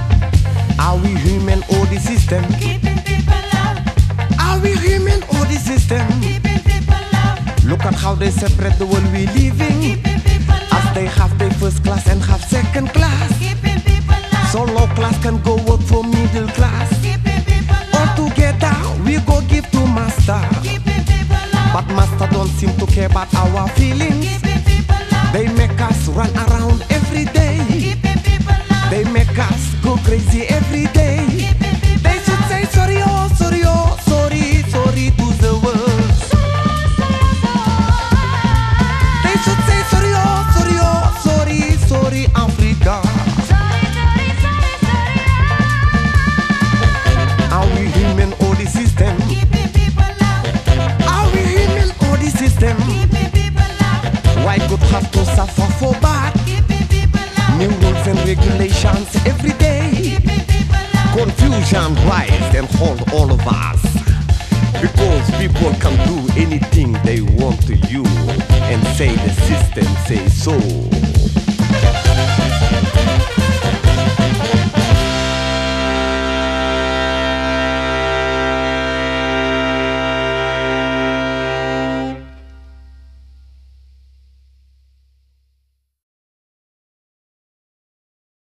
Are we human or the system? Keeping people out. Are we human or the system? Keeping people out. Look at how they separate the world we living. Keeping people As out. they have their first class and have second class. Keeping people out. So low class can go work for middle class. Keeping people All out. together we go give to master. Keeping people out. But master don't seem to care about our feelings. Keeping people out. They make us run around every day. Keeping people out. They make us go crazy every day. Keeping people They should say sorry, oh, sorry, oh, sorry, sorry to the world. They should say sorry, oh, sorry, oh, sorry, sorry, Africa. Are we human or the system? Keeping people out. Are we human or the system? Keeping people out. Why could have to suffer for bad? Keeping people out. New rules and regulations every day. Keeping people out. Confusion rise and hold all of us. Because people can do anything they want to you and say the system says so.